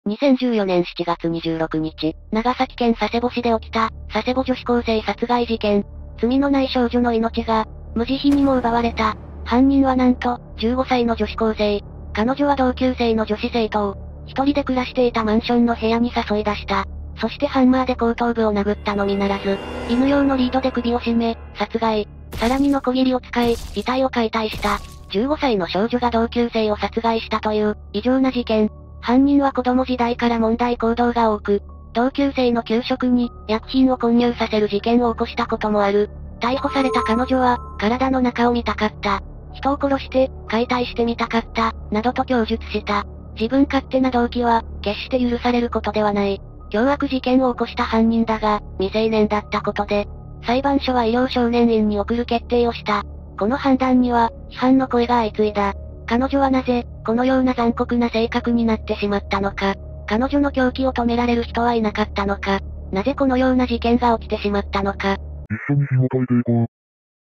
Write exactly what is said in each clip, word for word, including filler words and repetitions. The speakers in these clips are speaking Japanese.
にせんじゅうよねんしちがつにじゅうろくにち、長崎県佐世保市で起きた、佐世保女子高生殺害事件。罪のない少女の命が、無慈悲にも奪われた。犯人はなんと、じゅうごさいの女子高生。彼女は同級生の女子生徒を、一人で暮らしていたマンションの部屋に誘い出した。そしてハンマーで後頭部を殴ったのみならず、犬用のリードで首を絞め、殺害。さらにノコギリを使い、遺体を解体した。じゅうごさいの少女が同級生を殺害したという、異常な事件。犯人は子供時代から問題行動が多く、同級生の給食に、薬品を混入させる事件を起こしたこともある。逮捕された彼女は、体の中を見たかった。人を殺して、解体してみたかった、などと供述した。自分勝手な動機は、決して許されることではない。凶悪事件を起こした犯人だが、未成年だったことで、裁判所は医療少年院に送る決定をした。この判断には、批判の声が相次いだ。彼女はなぜ、このような残酷な性格になってしまったのか。彼女の狂気を止められる人はいなかったのか。なぜこのような事件が起きてしまったのか。 一緒に紐解いていこう。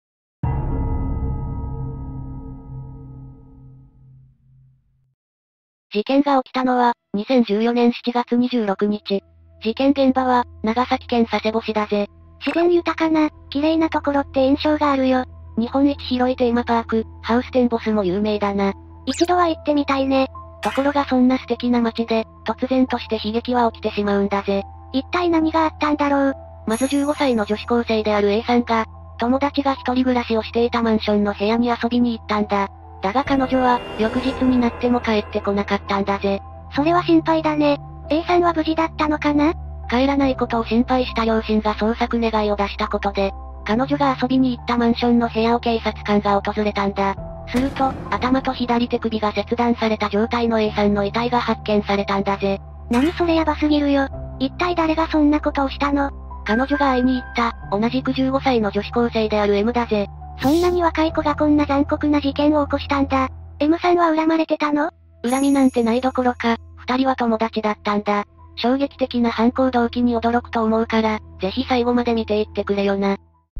事件が起きたのは、にせんじゅうよねんしちがつにじゅうろくにち。事件現場は、長崎県佐世保市だぜ。 自然豊かな、綺麗なところって印象があるよ。 日本一広いテーマパーク、ハウステンボスも有名だな。 一度は行ってみたいね。 ところがそんな素敵な街で、突然として悲劇は起きてしまうんだぜ。 一体何があったんだろう。 まずじゅうごさいの女子高生である A さんが、友達が一人暮らしをしていたマンションの部屋に遊びに行ったんだ。だが彼女は、翌日になっても帰ってこなかったんだぜ。 それは心配だね。A さんは無事だったのかな？ 帰らないことを心配した両親が捜索願いを出したことで、彼女が遊びに行ったマンションの部屋を警察官が訪れたんだ。すると、頭と左手首が切断された状態の A さんの遺体が発見されたんだぜ。 何それやばすぎるよ。一体誰がそんなことをしたの？ 彼女が会いに行った、同じくじゅうごさいの女子高生である M だぜ。 そんなに若い子がこんな残酷な事件を起こしたんだ。M さんは恨まれてたの？ 恨みなんてないどころか、二人は友達だったんだ。衝撃的な犯行動機に驚くと思うから、ぜひ最後まで見ていってくれよな。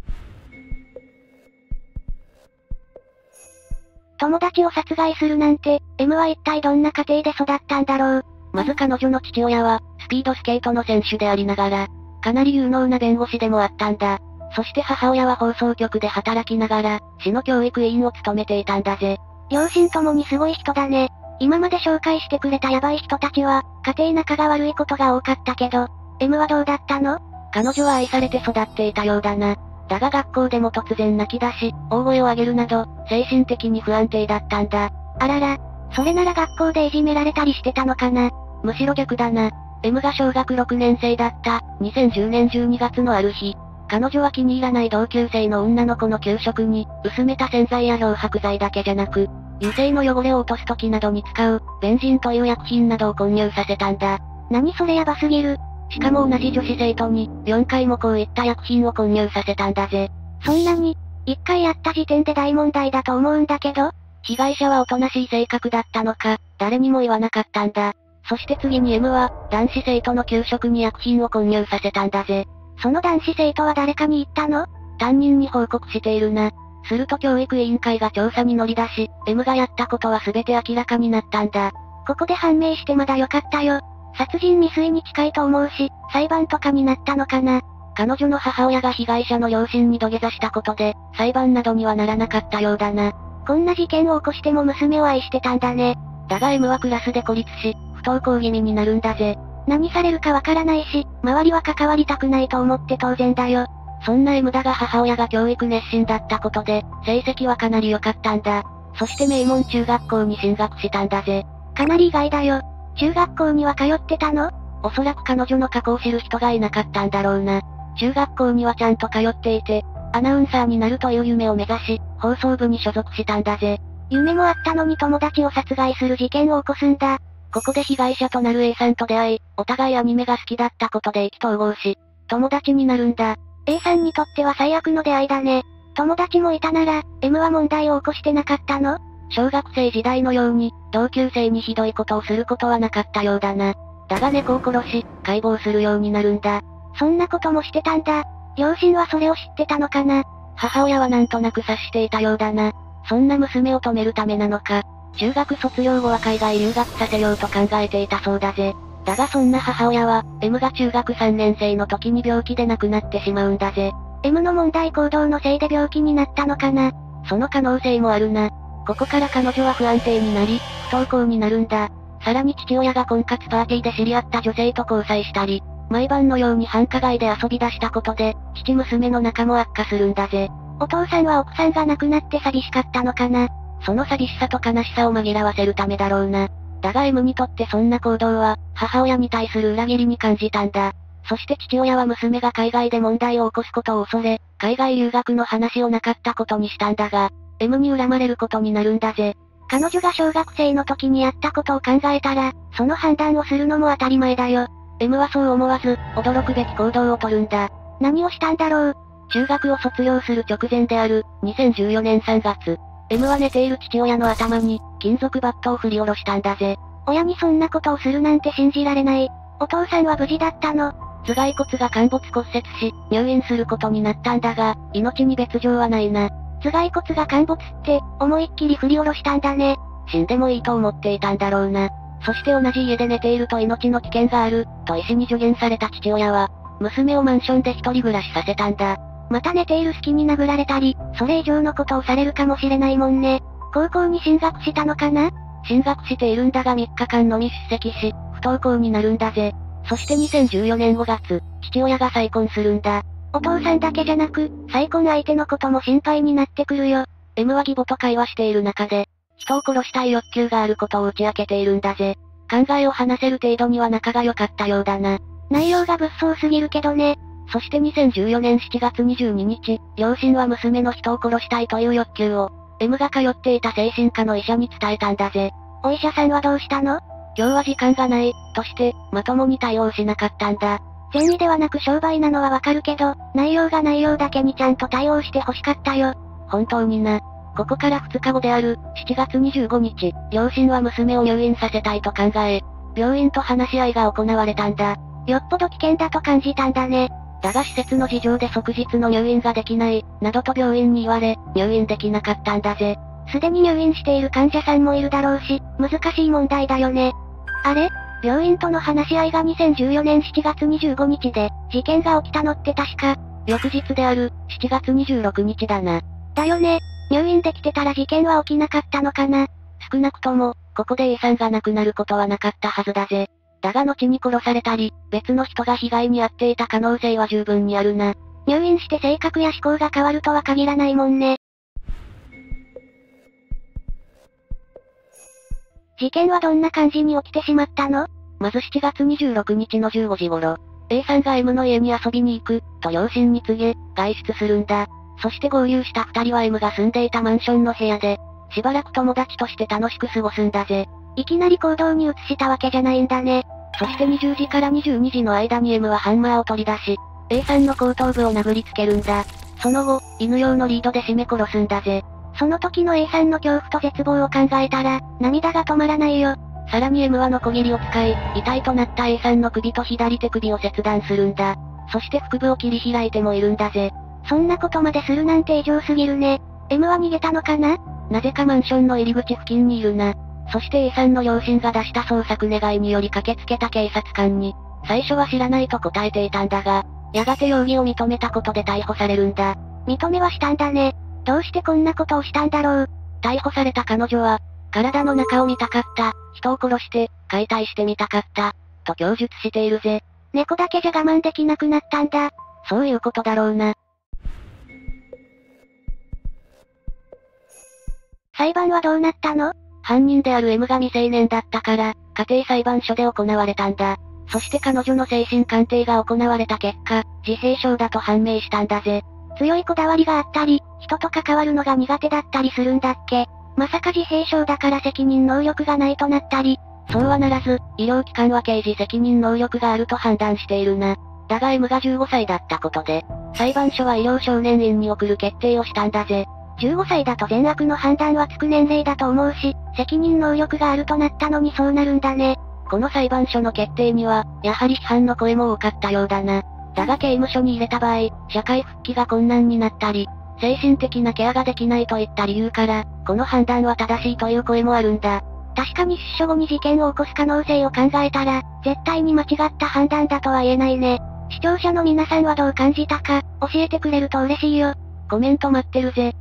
友達を殺害するなんて、M は一体どんな家庭で育ったんだろう。 まず彼女の父親は、スピードスケートの選手でありながら、かなり有能な弁護士でもあったんだ。そして母親は放送局で働きながら、市の教育委員を務めていたんだぜ。 両親ともにすごい人だね。今まで紹介してくれたヤバい人たちは、家庭仲が悪いことが多かったけど、M はどうだったの？ 彼女は愛されて育っていたようだな。だが学校でも突然泣き出し、大声を上げるなど、精神的に不安定だったんだ。 あらら、それなら学校でいじめられたりしてたのかな？ むしろ逆だな。M が小学ろくねん生だった、にせんじゅうねんじゅうにがつのある日、彼女は気に入らない同級生の女の子の給食に、薄めた洗剤や漂白剤だけじゃなく、油性の汚れを落とす時などに使う、ベンジンという薬品などを混入させたんだ。 何それやばすぎる。 しかも同じ女子生徒に、よんかいもこういった薬品を混入させたんだぜ。 そんなに、いっかいやった時点で大問題だと思うんだけど、 被害者はおとなしい性格だったのか、誰にも言わなかったんだ。そして次に M は、男子生徒の給食に薬品を混入させたんだぜ。 その男子生徒は誰かに言ったの？ 担任に報告しているな。すると教育委員会が調査に乗り出し、M がやったことは全て明らかになったんだ。 ここで判明してまだよかったよ。殺人未遂に近いと思うし、裁判とかになったのかな。 彼女の母親が被害者の両親に土下座したことで、裁判などにはならなかったようだな。 こんな事件を起こしても娘を愛してたんだね。 だが M はクラスで孤立し、不登校気味になるんだぜ。 何されるかわからないし、周りは関わりたくないと思って当然だよ。 そんな M だが母親が教育熱心だったことで、成績はかなり良かったんだ。そして名門中学校に進学したんだぜ。 かなり意外だよ。中学校には通ってたの？ おそらく彼女の過去を知る人がいなかったんだろうな。中学校にはちゃんと通っていて、アナウンサーになるという夢を目指し、放送部に所属したんだぜ。 夢もあったのに友達を殺害する事件を起こすんだ。 ここで被害者となる A さんと出会い、お互いアニメが好きだったことで意気投合し、友達になるんだ。 A さんにとっては最悪の出会いだね。友達もいたなら、M は問題を起こしてなかったの？ 小学生時代のように、同級生にひどいことをすることはなかったようだな。だが猫を殺し、解剖するようになるんだ。 そんなこともしてたんだ。両親はそれを知ってたのかな？ 母親はなんとなく察していたようだな。そんな娘を止めるためなのか、中学卒業後は海外留学させようと考えていたそうだぜ。 だがそんな母親は、M が中学さんねん生の時に病気で亡くなってしまうんだぜ。 M の問題行動のせいで病気になったのかな？ その可能性もあるな。ここから彼女は不安定になり、不登校になるんだ。さらに父親が婚活パーティーで知り合った女性と交際したり、毎晩のように繁華街で遊び出したことで、父娘の仲も悪化するんだぜ。 お父さんは奥さんが亡くなって寂しかったのかな？ その寂しさと悲しさを紛らわせるためだろうな。だが M にとってそんな行動は、母親に対する裏切りに感じたんだ。そして父親は娘が海外で問題を起こすことを恐れ、海外留学の話をなかったことにしたんだが、M に恨まれることになるんだぜ。 彼女が小学生の時にやったことを考えたら、その判断をするのも当たり前だよ。 M はそう思わず、驚くべき行動をとるんだ。 何をしたんだろう。 中学を卒業する直前である、にせんじゅうよねんさんがつ。M は寝ている父親の頭に、金属バットを振り下ろしたんだぜ。 親にそんなことをするなんて信じられない。お父さんは無事だったの？ 頭蓋骨が陥没骨折し、入院することになったんだが、命に別状はないな。 頭蓋骨が陥没って、思いっきり振り下ろしたんだね。 死んでもいいと思っていたんだろうな。そして同じ家で寝ていると命の危険がある、と医師に助言された父親は、娘をマンションで一人暮らしさせたんだ。 また寝ている隙に殴られたり、それ以上のことをされるかもしれないもんね。高校に進学したのかな？ 進学しているんだがみっかかんのみ出席し、不登校になるんだぜ。そしてにせんじゅうよねんごがつ、父親が再婚するんだ。 お父さんだけじゃなく、再婚相手のことも心配になってくるよ。 M は義母と会話している中で、人を殺したい欲求があることを打ち明けているんだぜ。考えを話せる程度には仲が良かったようだな。 内容が物騒すぎるけどね。 そしてにせんじゅうよねんしちがつにじゅうににち、両親は娘の人を殺したいという欲求を、M が通っていた精神科の医者に伝えたんだぜ。 お医者さんはどうしたの？ 今日は時間がない、として、まともに対応しなかったんだ。 善意ではなく商売なのはわかるけど、内容が内容だけにちゃんと対応して欲しかったよ。 本当にな。ここからふつかごである、しちがつにじゅうごにち、両親は娘を入院させたいと考え、病院と話し合いが行われたんだ。 よっぽど危険だと感じたんだね。 だが施設の事情で即日の入院ができない、などと病院に言われ、入院できなかったんだぜ。 すでに入院している患者さんもいるだろうし、難しい問題だよね。あれ？病院との話し合いがにせんじゅうよねんしちがつにじゅうごにちで、事件が起きたのって確か、 翌日である、しちがつにじゅうろくにちだな。 だよね。入院できてたら事件は起きなかったのかな。 少なくとも、ここで A さんが亡くなることはなかったはずだぜ。だが後に殺されたり、別の人が被害に遭っていた可能性は十分にあるな。 入院して性格や思考が変わるとは限らないもんね。事件はどんな感じに起きてしまったの？ まずしちがつにじゅうろくにちのじゅうごじ頃、A さんが M の家に遊びに行く、と両親に告げ、外出するんだ。そして合流した二人は M が住んでいたマンションの部屋で、しばらく友達として楽しく過ごすんだぜ。 いきなり行動に移したわけじゃないんだね。 そしてにじゅうじからにじゅうにじの間に M はハンマーを取り出し、A さんの後頭部を殴りつけるんだ。その後、犬用のリードで絞め殺すんだぜ。 その時の A さんの恐怖と絶望を考えたら、涙が止まらないよ。 さらに M はノコギリを使い、遺体となった A さんの首と左手首を切断するんだ。そして腹部を切り開いてもいるんだぜ。 そんなことまでするなんて異常すぎるね。M は逃げたのかな？ なぜかマンションの入り口付近にいるな。そして A さんの両親が出した捜索願いにより駆けつけた警察官に、最初は知らないと答えていたんだが、やがて容疑を認めたことで逮捕されるんだ。 認めはしたんだね。どうしてこんなことをしたんだろう。 逮捕された彼女は、体の中を見たかった、人を殺して、解体してみたかった、と供述しているぜ。 猫だけじゃ我慢できなくなったんだ。 そういうことだろうな。 裁判はどうなったの？ 犯人である M が未成年だったから、家庭裁判所で行われたんだ。そして彼女の精神鑑定が行われた結果、自閉症だと判明したんだぜ。 強いこだわりがあったり、人と関わるのが苦手だったりするんだっけ？まさか自閉症だから責任能力がないとなったり。 そうはならず、医療機関は刑事責任能力があると判断しているな。だが M がじゅうごさいだったことで、裁判所は医療少年院に送る決定をしたんだぜ。 じゅうごさいだと善悪の判断はつく年齢だと思うし、責任能力があるとなったのにそうなるんだね。 この裁判所の決定には、やはり批判の声も多かったようだな。だが刑務所に入れた場合、社会復帰が困難になったり、精神的なケアができないといった理由から、この判断は正しいという声もあるんだ。 確かに出所後に事件を起こす可能性を考えたら、絶対に間違った判断だとは言えないね。視聴者の皆さんはどう感じたか、教えてくれると嬉しいよ。 コメント待ってるぜ。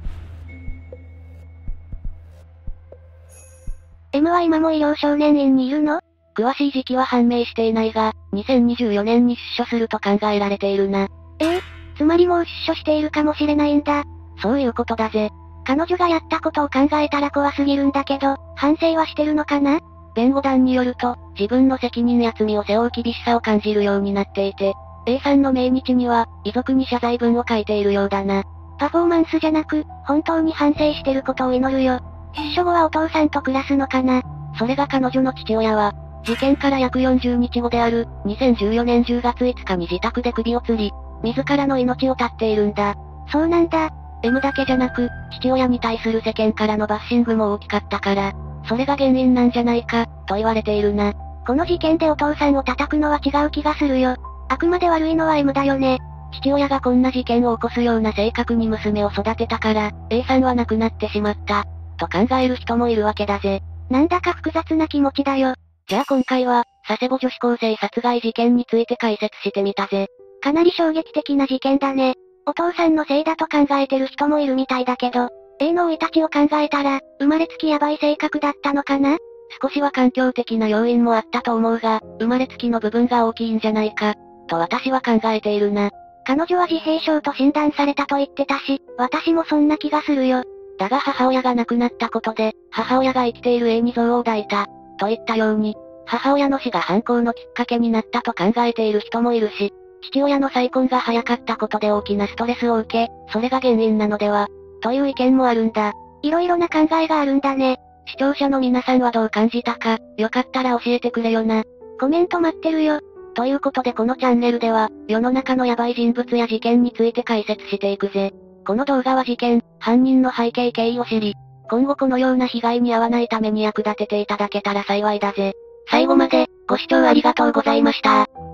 M は今も医療少年院にいるの？ 詳しい時期は判明していないが、にせんにじゅうよねんに出所すると考えられているな。 ええ、つまりもう出所しているかもしれないんだ。 そういうことだぜ。 彼女がやったことを考えたら怖すぎるんだけど、反省はしてるのかな？ 弁護団によると、自分の責任や罪を背負う厳しさを感じるようになっていて、A さんの命日には、遺族に謝罪文を書いているようだな。 パフォーマンスじゃなく、本当に反省してることを祈るよ。出所後はお父さんと暮らすのかな？ それが彼女の父親は、事件から約よんじゅうにちごである、にせんじゅうよねんじゅうがついつかに自宅で首を吊り、自らの命を絶っているんだ。 そうなんだ。 M だけじゃなく、父親に対する世間からのバッシングも大きかったから、それが原因なんじゃないか、と言われているな。 この事件でお父さんを叩くのは違う気がするよ。あくまで悪いのは M だよね。 父親がこんな事件を起こすような性格に娘を育てたから、A さんは亡くなってしまった、と考える人もいるわけだぜ。 なんだか複雑な気持ちだよ。 じゃあ今回は、佐世保女子高生殺害事件について解説してみたぜ。 かなり衝撃的な事件だね。お父さんのせいだと考えてる人もいるみたいだけど、A の生い立ちを考えたら、生まれつきヤバい性格だったのかな？ 少しは環境的な要因もあったと思うが、生まれつきの部分が大きいんじゃないか、と私は考えているな。 彼女は自閉症と診断されたと言ってたし、私もそんな気がするよ。 だが母親が亡くなったことで、母親が生きている A に憎悪を抱いた、といったように、母親の死が犯行のきっかけになったと考えている人もいるし、父親の再婚が早かったことで大きなストレスを受け、それが原因なのでは、という意見もあるんだ。 いろいろな考えがあるんだね。 視聴者の皆さんはどう感じたか、よかったら教えてくれよな。 コメント待ってるよ。 ということでこのチャンネルでは、世の中のヤバい人物や事件について解説していくぜ。この動画は事件、犯人の背景経緯を知り、今後このような被害に遭わないために役立てていただけたら幸いだぜ。最後まで、ご視聴ありがとうございました。